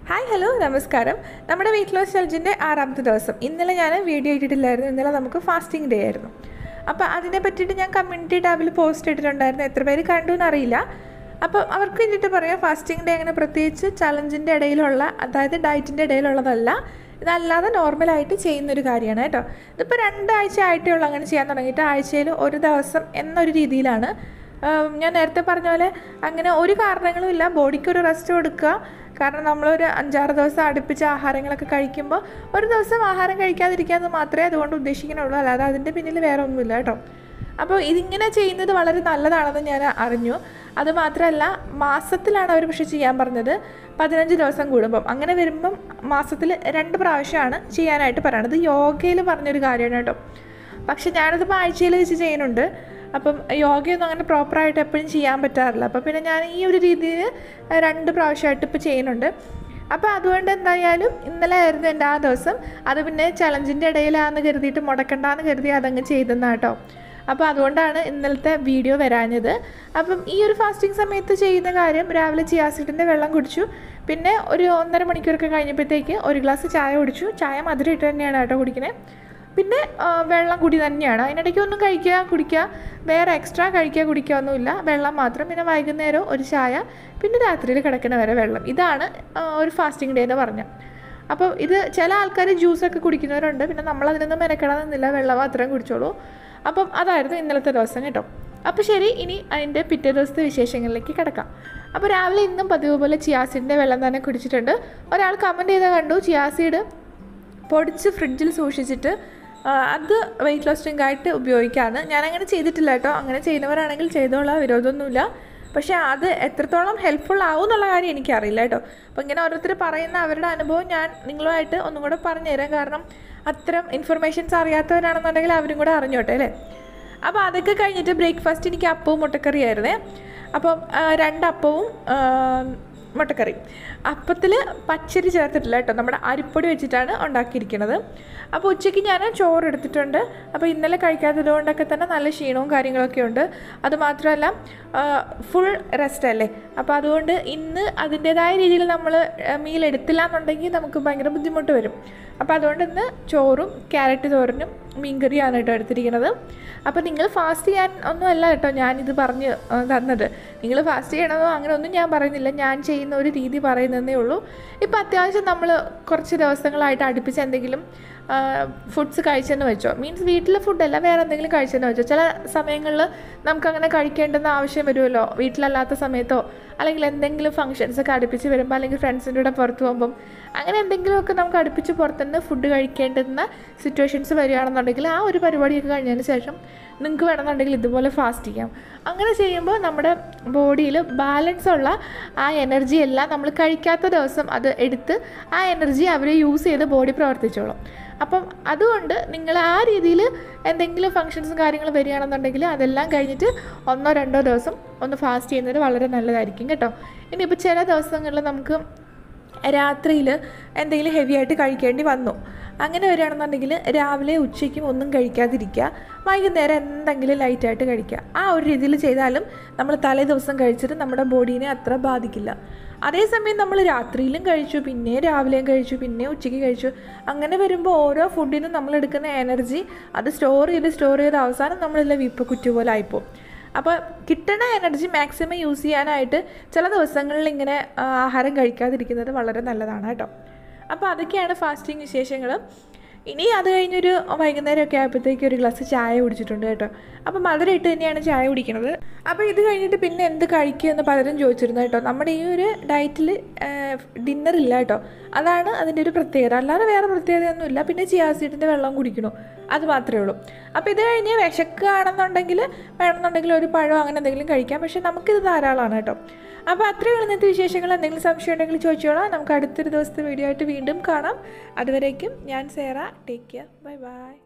Hi hello നമസ്കാരം. നമ്മുടെ weight loss ചലഞ്ചിൻ്റെ 6ാമത്തെ ദിവസം. ഇന്നലെ ഞാൻ വീഡിയോ ഇട്ടിട്ടില്ലായിരുന്നു. ഇന്നലെ നമുക്ക് ഫാസ്റ്റിംഗ് ഡേ ആയിരുന്നു. അപ്പോൾ അതിനെ പറ്റിയിട്ട് ഞാൻ കമ്മ്യൂണിറ്റി ടാബിൽ പോസ്റ്റ് ഇട്ടിട്ടുണ്ടായിരുന്നു. എത്ര പേര് കണ്ടു എന്നറിയില്ല. അപ്പോൾ അവർക്ക് വേണ്ടിയിട്ട് പറയാം, ഫാസ്റ്റിംഗ് ഡേ അങ്ങനെ പ്രത്യേകിച്ച് ചലഞ്ചിൻ്റെ ഇടയിലുള്ള, അതായത് ഡയറ്റിൻ്റെ ഇടയിലുള്ളതല്ല. ഇതല്ലാതെ നോർമലായിട്ട് ചെയ്യുന്നൊരു കാര്യമാണ് കേട്ടോ. ഇതിപ്പോൾ 2 ആഴ്ച ആയിട്ടേ ഉള്ളൂ അങ്ങനെ ചെയ്യാൻ തുടങ്ങിയിട്ട്. ആഴ്ചയിൽ ഒരു ദിവസം എന്നൊരു രീതിയിലാണ്. ഞാൻ നേരത്തെ പറഞ്ഞ പോലെ അങ്ങനെ ഒരു കാരണങ്ങളും ഇല്ല. ബോഡിക്കൊരു റെസ്റ്റ് കൊടുക്കുക. കാരണം നമ്മളൊരു 5-6 ദിവസം അടുപ്പിച്ച് ആഹാരങ്ങളൊക്കെ കഴിക്കുമ്പോൾ ഒരു ദിവസം ആഹാരം കഴിക്കാതിരിക്കാമെന്ന് മാത്രമേ അതുകൊണ്ട് ഉദ്ദേശിക്കുന്നുള്ളൂ. അല്ലാതെ അതിൻ്റെ പിന്നിൽ വേറെ ഒന്നുമില്ല കേട്ടോ. അപ്പോൾ ഇതിങ്ങനെ ചെയ്യുന്നത് വളരെ നല്ലതാണെന്ന് ഞാൻ അറിഞ്ഞു. അതുമാത്രമല്ല, മാസത്തിലാണ് അവർ പക്ഷേ ചെയ്യാൻ പറഞ്ഞത്, 15 ദിവസം കൂടുമ്പം. അങ്ങനെ വരുമ്പം മാസത്തിൽ 2 പ്രാവശ്യമാണ് ചെയ്യാനായിട്ട് പറയണത്. യോഗയിൽ പറഞ്ഞൊരു കാര്യമാണ് കേട്ടോ. പക്ഷെ ഞാനതിപ്പോൾ ആഴ്ചയിൽ വെച്ച് ചെയ്യുന്നുണ്ട്. അപ്പം യോഗയൊന്നും അങ്ങനെ പ്രോപ്പറായിട്ട് എപ്പോഴും ചെയ്യാൻ പറ്റാറില്ല. അപ്പോൾ പിന്നെ ഞാൻ ഈ ഒരു രീതിയിൽ 2 പ്രാവശ്യമായിട്ട് ഇപ്പോൾ ചെയ്യുന്നുണ്ട്. അപ്പോൾ അതുകൊണ്ട് എന്തായാലും ഇന്നലെ ആയിരുന്നു എൻ്റെ ആ ദിവസം. അത് പിന്നെ ചലഞ്ചിൻ്റെ ഇടയിലാണെന്ന് കരുതിയിട്ട് മുടക്കണ്ടെന്ന് കരുതി അതങ്ങ് ചെയ്തെന്നാണ് കേട്ടോ. അപ്പോൾ അതുകൊണ്ടാണ് ഇന്നലത്തെ വീഡിയോ വരാഞ്ഞത്. അപ്പം ഈ ഒരു ഫാസ്റ്റിംഗ് സമയത്ത് ചെയ്യുന്ന കാര്യം, രാവിലെ ചിയാ സീഡിൻ്റെ വെള്ളം കുടിച്ചു. പിന്നെ ഒരു 1.5 മണിക്കൂറൊക്കെ കഴിഞ്ഞപ്പോഴത്തേക്ക് ഒരു ഗ്ലാസ് ചായ കുടിച്ചു. ചായ മധുരം ഇട്ട് തന്നെയാണ് കേട്ടോ കുടിക്കുന്നത്. പിന്നെ വെള്ളം കുടി തന്നെയാണ്. അതിനിടയ്ക്ക് ഒന്നും കഴിക്കുക കുടിക്കുക, വേറെ എക്സ്ട്രാ കഴിക്കുക കുടിക്കുക ഒന്നുമില്ല, വെള്ളം മാത്രം. പിന്നെ വൈകുന്നേരം ഒരു ചായ, പിന്നെ രാത്രിയിൽ കിടക്കുന്ന വരെ വെള്ളം. ഇതാണ് ഒരു ഫാസ്റ്റിംഗ് ഡേ എന്ന് പറഞ്ഞാൽ. അപ്പോൾ ഇത് ചില ആൾക്കാർ ജ്യൂസൊക്കെ കുടിക്കുന്നവരുണ്ട്. പിന്നെ നമ്മളതിനൊന്നും മെനക്കെടാമെന്നില്ല, വെള്ളം മാത്രം കുടിച്ചോളൂ. അപ്പം അതായിരുന്നു ഇന്നലത്തെ ദിവസം കേട്ടോ. അപ്പോൾ ശരി, ഇനി അതിൻ്റെ പിറ്റേ ദിവസത്തെ വിശേഷങ്ങളിലേക്ക് കിടക്കാം. അപ്പോൾ രാവിലെ ഇന്നും പതിവ് പോലെ ചിയാ സീഡിൻ്റെ വെള്ളം തന്നെ കുടിച്ചിട്ടുണ്ട്. ഒരാൾ കമൻറ്റ് ചെയ്താൽ കണ്ടു, ചിയാ സീഡ് പൊടിച്ച് ഫ്രിഡ്ജിൽ സൂക്ഷിച്ചിട്ട് അത് വെയിറ്റ് ലോസ് ഡ്രിങ്ക് ആയിട്ട് ഉപയോഗിക്കാമെന്ന്. ഞാനങ്ങനെ ചെയ്തിട്ടില്ല കേട്ടോ. അങ്ങനെ ചെയ്യുന്നവരാണെങ്കിൽ ചെയ്തോളാം, വിരോധമൊന്നുമില്ല. പക്ഷേ അത് എത്രത്തോളം ഹെൽപ്ഫുൾ ആവും എന്നുള്ള കാര്യം എനിക്കറിയില്ല കേട്ടോ. അപ്പോൾ ഇങ്ങനെ ഓരോരുത്തർ പറയുന്ന അവരുടെ അനുഭവം ഞാൻ നിങ്ങളുമായിട്ട് ഒന്നും കൂടെ പറഞ്ഞുതരാം. കാരണം അത്തരം ഇൻഫർമേഷൻസ് അറിയാത്തവരാണെന്നുണ്ടെങ്കിൽ അവരും കൂടെ അറിഞ്ഞോട്ടെ അല്ലേ. അപ്പോൾ അതൊക്കെ കഴിഞ്ഞിട്ട് ബ്രേക്ക്ഫാസ്റ്റ് എനിക്ക് അപ്പവും മുട്ടക്കറിയായിരുന്നേ. അപ്പം 2 അപ്പവും മുട്ടക്കറി. അപ്പത്തിൽ പച്ചരി ചേർത്തിട്ടില്ല കേട്ടോ, നമ്മുടെ അരിപ്പൊടി വെച്ചിട്ടാണ് ഉണ്ടാക്കിയിരിക്കുന്നത്. അപ്പോൾ ഉച്ചയ്ക്ക് ഞാൻ ചോറ് എടുത്തിട്ടുണ്ട്. അപ്പോൾ ഇന്നലെ കഴിക്കാത്തത് കൊണ്ടൊക്കെ തന്നെ നല്ല ക്ഷീണവും കാര്യങ്ങളൊക്കെ ഉണ്ട്. അതുമാത്രമല്ല ഫുൾ റെസ്റ്റ് അല്ലേ. അപ്പോൾ അതുകൊണ്ട് ഇന്ന് അതിൻ്റേതായ രീതിയിൽ നമ്മൾ മീൽ എടുത്തില്ല എന്നുണ്ടെങ്കിൽ നമുക്ക് ഭയങ്കര ബുദ്ധിമുട്ട് വരും. അപ്പോൾ അതുകൊണ്ട് ഇന്ന് ചോറും ക്യാരറ്റ് തോരനും മീൻകറിയാണ് കേട്ടോ എടുത്തിരിക്കുന്നത്. അപ്പോൾ നിങ്ങൾ ഫാസ്റ്റ് ചെയ്യാൻ ഒന്നുമല്ല കേട്ടോ ഞാനിത് പറഞ്ഞ് തന്നത്. നിങ്ങൾ ഫാസ്റ്റ് ചെയ്യണമെന്നോ അങ്ങനെ ഒന്നും ഞാൻ പറയുന്നില്ല. ഞാൻ ചെയ്യുന്ന ഒരു രീതി പറയുന്നതേ ഉള്ളൂ. ഇപ്പോൾ അത്യാവശ്യം നമ്മൾ കുറച്ച് ദിവസങ്ങളായിട്ട് അടുപ്പിച്ച് എന്തെങ്കിലും ഫുഡ്സ് കഴിച്ചെന്ന് വെച്ചോ, മീൻസ് വീട്ടിലെ ഫുഡല്ല, വേറെ എന്തെങ്കിലും കഴിച്ചെന്ന് വെച്ചോ. ചില സമയങ്ങളിൽ നമുക്കങ്ങനെ കഴിക്കേണ്ടെന്ന് ആവശ്യം വരുമല്ലോ, വീട്ടിലല്ലാത്ത സമയത്തോ അല്ലെങ്കിൽ എന്തെങ്കിലും ഫംഗ്ഷൻസൊക്കെ അടുപ്പിച്ച് വരുമ്പോൾ, അല്ലെങ്കിൽ ഫ്രണ്ട്സിൻ്റെ കൂടെ പുറത്ത് പോകുമ്പം അങ്ങനെ എന്തെങ്കിലുമൊക്കെ നമുക്ക് അടുപ്പിച്ച് പുറത്തുനിന്ന് ഫുഡ് കഴിക്കേണ്ടുന്ന സിറ്റുവേഷൻസ് വരികയാണെന്നുണ്ടെങ്കിൽ ആ ഒരു പരിപാടിയൊക്കെ കഴിഞ്ഞതിന് ശേഷം നിങ്ങൾക്ക് വേണമെന്നുണ്ടെങ്കിൽ ഇതുപോലെ ഫാസ്റ്റ് ചെയ്യാം. അങ്ങനെ ചെയ്യുമ്പോൾ നമ്മുടെ ബോഡിയിൽ ബാലൻസ് ഉള്ള ആ എനർജി എല്ലാം നമ്മൾ കഴിക്കാത്ത ദിവസം അത് എടുത്ത് ആ എനർജി അവർ യൂസ് ചെയ്ത് ബോഡി പ്രവർത്തിച്ചോളും. അപ്പം അതുകൊണ്ട് നിങ്ങൾ ആ രീതിയിൽ എന്തെങ്കിലും ഫങ്ഷൻസും കാര്യങ്ങളും വരികയാണെന്നുണ്ടെങ്കിൽ അതെല്ലാം കഴിഞ്ഞിട്ട് 1-2 ദിവസം ഒന്ന് ഫാസ്റ്റ് ചെയ്യുന്നത് വളരെ നല്ലതായിരിക്കും കേട്ടോ. ഇനിയിപ്പോൾ ചില ദിവസങ്ങളിൽ നമുക്ക് രാത്രിയിൽ എന്തെങ്കിലും ഹെവി ആയിട്ട് കഴിക്കേണ്ടി വന്നു, അങ്ങനെ വരികയാണെന്നുണ്ടെങ്കിൽ രാവിലെ ഉച്ചയ്ക്കും ഒന്നും കഴിക്കാതിരിക്കുക, വൈകുന്നേരം എന്തെങ്കിലും ലൈറ്റായിട്ട് കഴിക്കുക. ആ ഒരു രീതിയിൽ ചെയ്താലും നമ്മൾ തലേ ദിവസം കഴിച്ചിട്ട് നമ്മുടെ ബോഡീനെ അത്ര ബാധിക്കില്ല. അതേസമയം നമ്മൾ രാത്രിയിലും കഴിച്ചു, പിന്നെ രാവിലെയും കഴിച്ചു, പിന്നെ ഉച്ചയ്ക്ക് കഴിച്ചു, അങ്ങനെ വരുമ്പോൾ ഓരോ ഫുഡിനും നമ്മളെടുക്കുന്ന എനർജി അത് സ്റ്റോർ ചെയ്ത് അവസാനം നമ്മളെല്ലാം വിപ്പക്കുറ്റി പോലെ ആയിപ്പോവും. അപ്പോൾ കിട്ടുന്ന എനർജി മാക്സിമം യൂസ് ചെയ്യാനായിട്ട് ചില ദിവസങ്ങളിൽ ഇങ്ങനെ ആഹാരം കഴിക്കാതിരിക്കുന്നത് വളരെ നല്ലതാണ് കേട്ടോ. അപ്പോൾ അതൊക്കെയാണ് ഫാസ്റ്റിംഗ് വിശേഷങ്ങൾ. ഇനി അത് കഴിഞ്ഞൊരു വൈകുന്നേരമൊക്കെ ആയപ്പോഴത്തേക്ക് ഒരു ഗ്ലാസ് ചായ കുടിച്ചിട്ടുണ്ട് കേട്ടോ. അപ്പോൾ മധുരം ഇട്ട് തന്നെയാണ് ചായ കുടിക്കുന്നത്. അപ്പോൾ ഇത് കഴിഞ്ഞിട്ട് പിന്നെ എന്ത് കഴിക്കുക എന്ന് പലരും ചോദിച്ചിരുന്നു കേട്ടോ. നമ്മുടെ ഈ ഒരു ഡയറ്റിൽ ഡിന്നറില്ല കേട്ടോ, അതാണ് അതിൻ്റെ ഒരു പ്രത്യേകത. അല്ലാതെ വേറെ പ്രത്യേകതയൊന്നുമില്ല. പിന്നെ ചിയാ സീഡിൻ്റെ വെള്ളം കുടിക്കണു, അത് മാത്രമേ ഉള്ളൂ. അപ്പോൾ ഇത് കഴിഞ്ഞ് വിശക്കുകയാണെന്നുണ്ടെങ്കിൽ വേണമെന്നുണ്ടെങ്കിൽ ഒരു പഴം അങ്ങനെ എന്തെങ്കിലും കഴിക്കാം. പക്ഷേ നമുക്കിത് ധാരാളമാണ് കേട്ടോ. അപ്പോൾ അത്രയും ഇന്നത്തെ വിശേഷങ്ങൾ. എന്തെങ്കിലും സംശയം ഉണ്ടെങ്കിൽ ചോദിച്ചോളാം. നമുക്ക് അടുത്തൊരു ദിവസത്തെ വീഡിയോ ആയിട്ട് വീണ്ടും കാണാം. അതുവരേക്കും ഞാൻ Sera. Take care. Bye by.